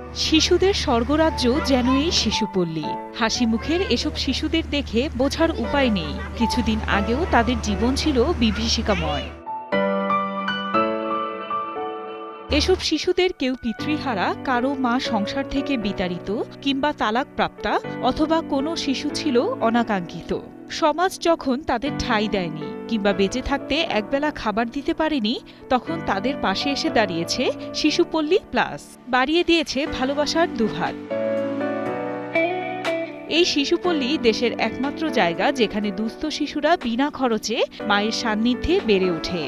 শিশুদের স্বর্গরাজ্য যেন এই শিশুপল্লী। হাসি মুখের এসব শিশুদের দেখে বোঝার উপায় নেই কিছুদিন আগেও তাদের জীবন ছিল বিভীষিকাময়। এসব শিশুদের কেউ পিতৃহারা, কারো মা সংসার থেকে বিতাড়িত কিংবা তালাকপ্রাপ্তা, অথবা কোনো শিশু ছিল অনাকাঙ্ক্ষিত। সমাজ যখন তাদের ঠাঁই দেয়নি কিংবা বেঁচে থাকতে একবেলা খাবার দিতে পারেনি, তখন তাদের পাশে এসে দাঁড়িয়েছে শিশুপল্লী প্লাস, বাড়িয়ে দিয়েছে ভালোবাসার দুহাত। এই শিশুপল্লী দেশের একমাত্র জায়গা যেখানে দুস্থ শিশুরা বিনা খরচে মায়ের সান্নিধ্যে বেড়ে ওঠে।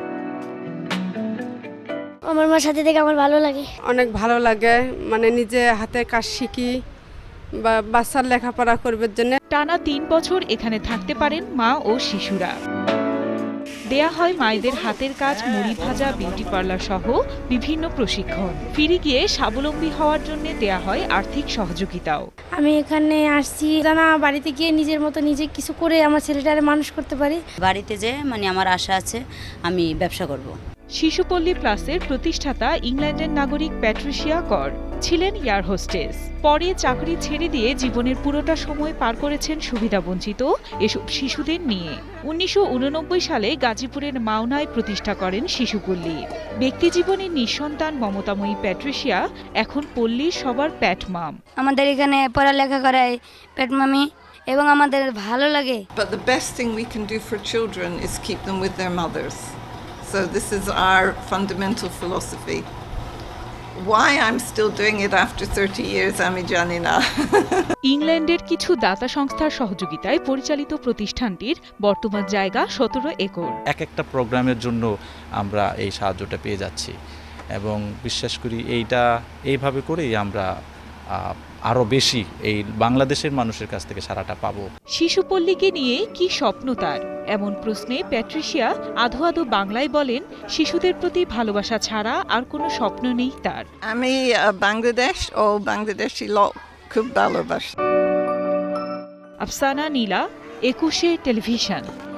আমার মার সাথে থেকে আমার ভালো লাগে, অনেক ভালো লাগে। মানে নিজে হাতে কাজ শিখি বা বাচ্চার লেখাপড়া করবার জন্য। টানা ৩ বছর এখানে থাকতে পারেন মা ও শিশুরা। দেয়া হয় মায়েদের হাতের কাজ, মুড়ি ভাজা, বিউটি পার্লার সহ বিভিন্ন প্রশিক্ষণ। ফিরে গিয়ে স্বাবলম্বী হওয়ার জন্য দেয়া হয় আর্থিক সহযোগিতাও। আমি এখানে আসছি জানা বাড়িতে গিয়ে নিজের মতো নিজে কিছু করে আমার ছেলেটারে মানুষ করতে পারি। বাড়িতে যে আমার আশা আছে আমি ব্যবসা করব। শিশুপল্লী প্লাসের প্রতিষ্ঠাতা ইংল্যান্ডের নাগরিক প্যাট্রিশিয়া কর ছিলেন এয়ার হোস্টেস। পরে চাকরি ছেড়ে দিয়ে জীবনের পুরোটা সময় পার করেছেন সুবিধাবঞ্চিত এসব শিশুদের নিয়ে। ১৯৮৯ সালে গাজীপুরের মাওনায় প্রতিষ্ঠা করেন শিশুপল্লী। ব্যক্তিজীবনে নিঃসন্তান মমতাময়ী প্যাট্রিশিয়া এখন পল্লীর সবার প্যাট মাম। আমাদের এখানে পড়ালেখা করায় প্যাট মামি এবং আমাদের ভালো লাগে। But the best thing we can do for children is keep them with their mothers. So this is our fundamental philosophy. Why I'm still doing it after 30 years, আমি জানি না। ইংল্যান্ডের কিছু দাতা সংস্থার সহযোগিতায় পরিচালিত প্রতিষ্ঠানটির বর্তমান জায়গা ১৭ একর। একটা প্রোগ্রামের জন্য আমরা এই সাহায্যটা পেয়ে যাচ্ছি এবং বিশ্বাস করি এইভাবে করেই আমরা আরো বেশি এই বাংলাদেশের মানুষের কাছ থেকে সারাটা পাবো। শিশুপল্লীকে নিয়ে কি স্বপ্ন তার? এমন প্রশ্নে প্যাট্রিশিয়া আধো আধো বাংলায় বলেন, শিশুদের প্রতি ভালোবাসা ছাড়া আর কোনো স্বপ্ন নেই তার। আমি বাংলাদেশ ও বাংলাদেশি লোক খুব ভালোবাসি। আফসানা নীলা, ২১ টেলিভিশন।